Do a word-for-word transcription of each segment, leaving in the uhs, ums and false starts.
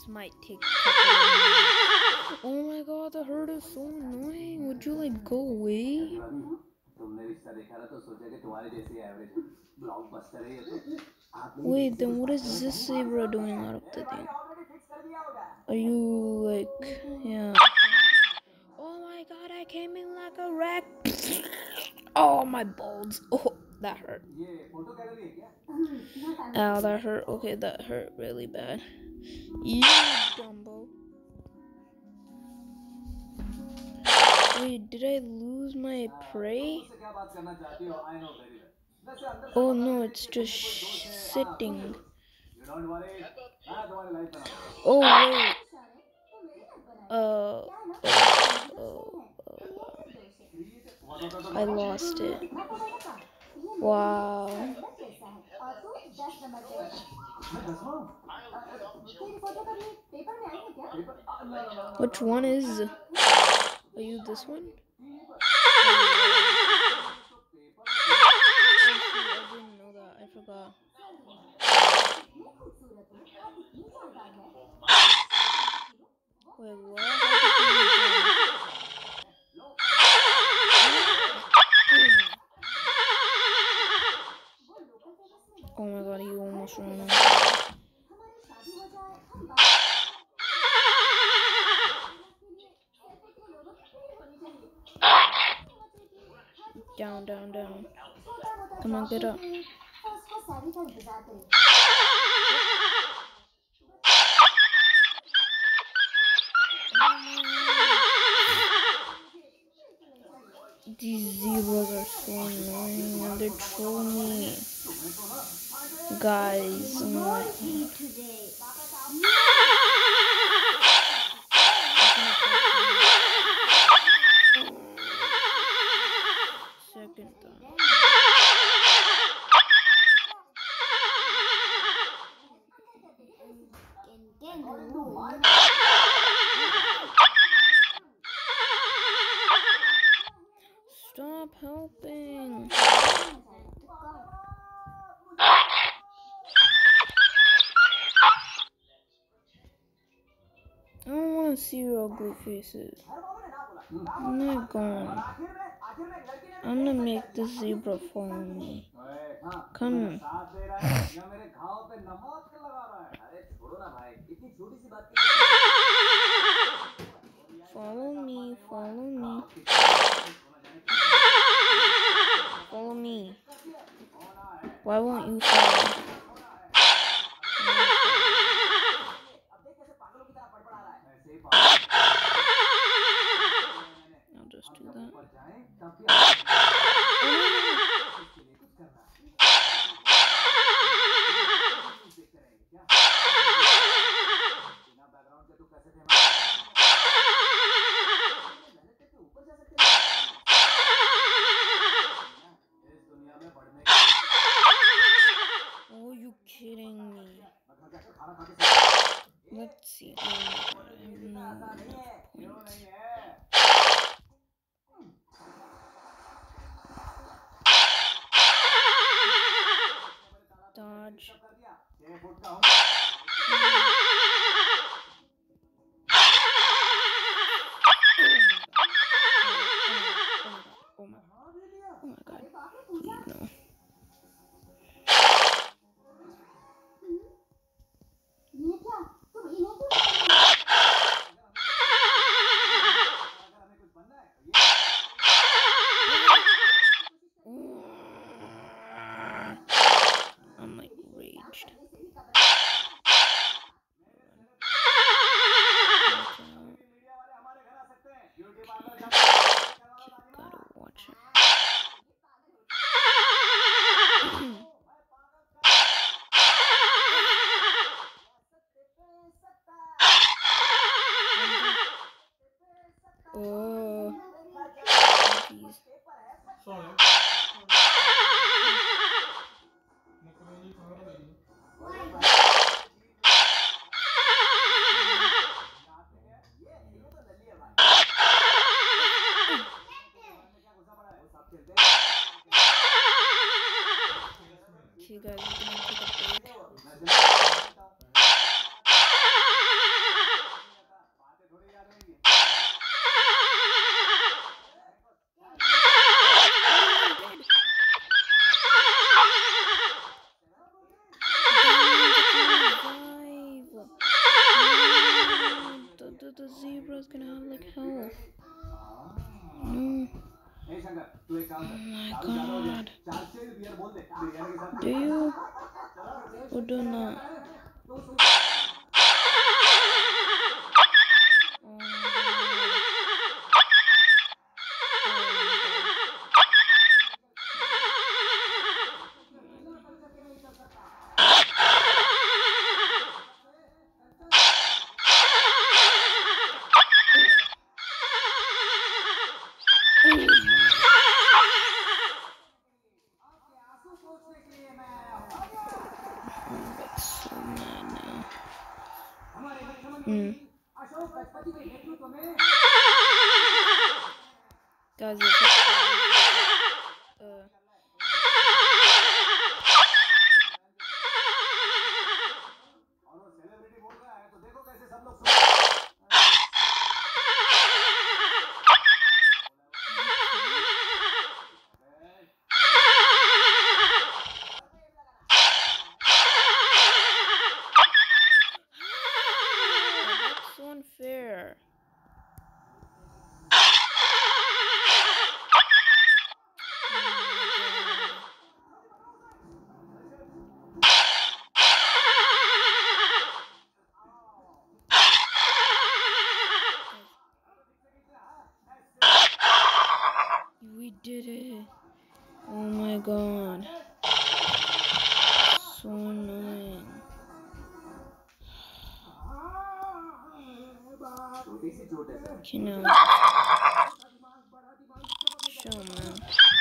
This might take a couple of minutes. Oh my god, the herd is so annoying. Would you like go away? Wait, then what is this zebra doing out of the thing? Are you like, yeah. Oh my god, I came in like a wreck. Oh, my balls. Oh, that hurt. Ow, that hurt. Okay, that hurt really bad. You Dumbo. Wait, did I lose my prey? Oh no, it's just sitting. Oh wait. Uh, oh, oh, oh. I lost it. Wow. Which one is? Are you this one? I didn't know that. I forgot. Wait, what? Oh my god, you almost ran out. Down, down, down. Come on, get up. These zebras are so annoying and they're trolling me. Guys, oh my god. Second thought. Stop helping. I don't want to see your ugly faces. I'm not going. I'm gonna make the zebra follow me. Come. Follow me, follow me. Follow me. Why won't you follow? I'll just do that. Oh, you kidding me? Let's see. Oh my god, I have no enough points. Dodge. Oh my god. Oh my god. Please no. I'm like raged. Gotta watch it. Oh, jeez. Okay, guys, we're gonna take a break. zebra's gonna have like health. No. Oh my god. Do you? Or do not? Oh my god. Mm. Guys, it's uh, that's so unfair. We did it. Oh my god. So annoying. You know. Show man.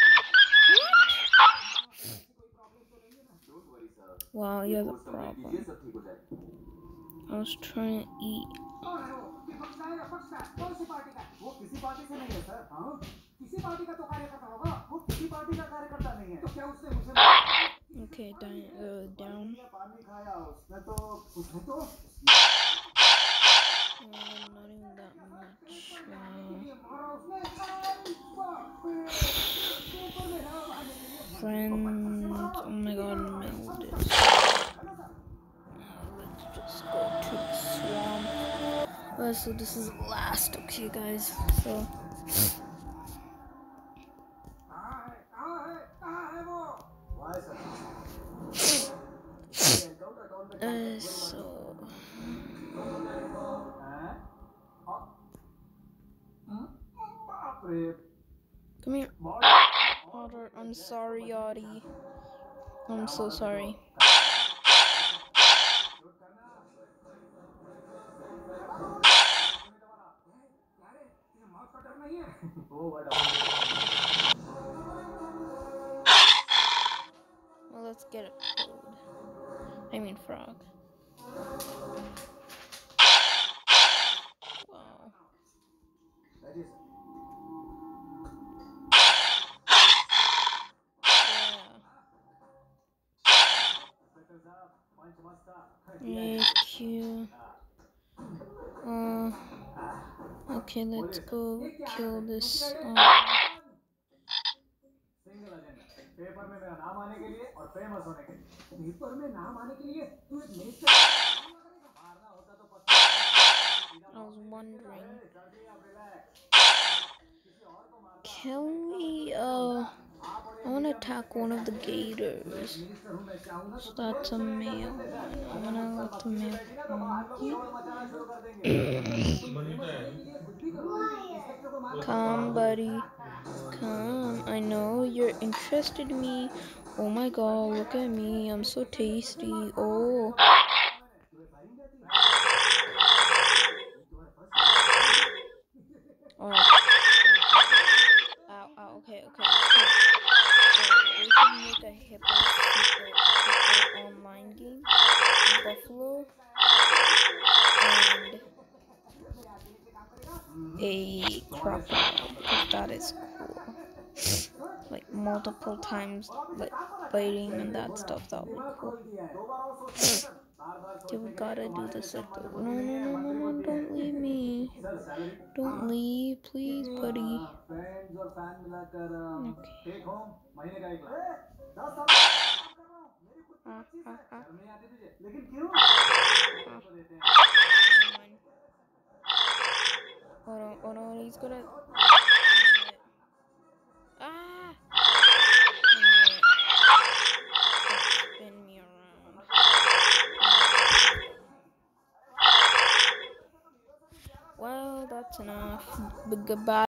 Wow, you have a problem. I was trying to eat. Okay, down. Uh, down. Oh, not even that much. Wow. Friends. Oh my god, melded. Let's just go to the swamp. Oh, so this is last. Okay, guys. So. Uh, so. Come here. Otter, I'm sorry, Yachty. I'm so sorry. Well, let's get a toad. I mean frog. Wow. Yeah. Thank you. Uh, okay, let's go kill this. Uh, I was wondering, can we, uh, I want to attack one of the gators. So that's a male one. I want to let the male come. Come, buddy. Come. I know you're interested in me. Oh my god, look at me. I'm so tasty. Oh. Alright. Ow, ow, okay, okay. So, we should make a hippo, hippo, hippo online game. Buffalo. And a crocodile. That is cool. Like multiple times, like biting and that stuff. That would be cool. Okay, we gotta do this like the. No, no, no, no, no! Don't leave me. Don't leave, please, buddy. Okay. Ah, ah, ah. Ah. he's gonna. Ah! Spin me around. Well, that's enough. Goodbye.